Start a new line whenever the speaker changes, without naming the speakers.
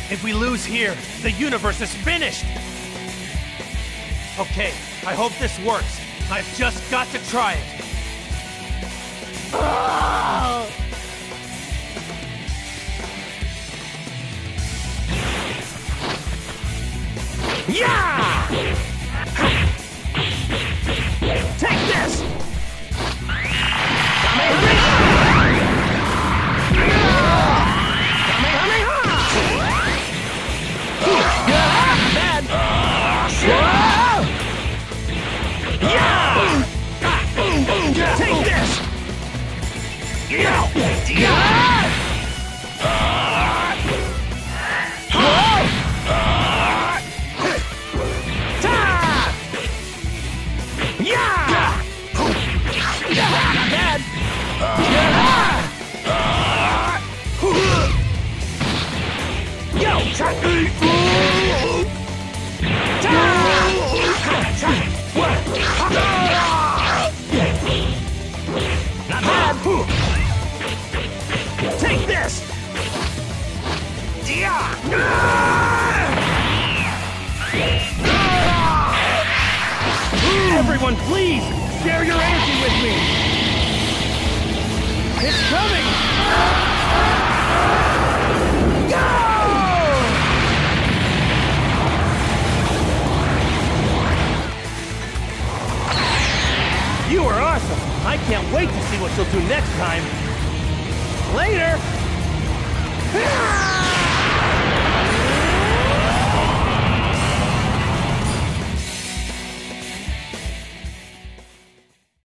If we lose here, the universe is finished! Okay, I hope this works. I've just got to try it. Yeah! Take this! Kamehameha! Kamehameha! Bad! Yeah! Take this! Yeah! Not bad. Take this. Everyone, please share your energy with me. It's coming. Go! You are awesome! I can't wait to see what you'll do next time! Later!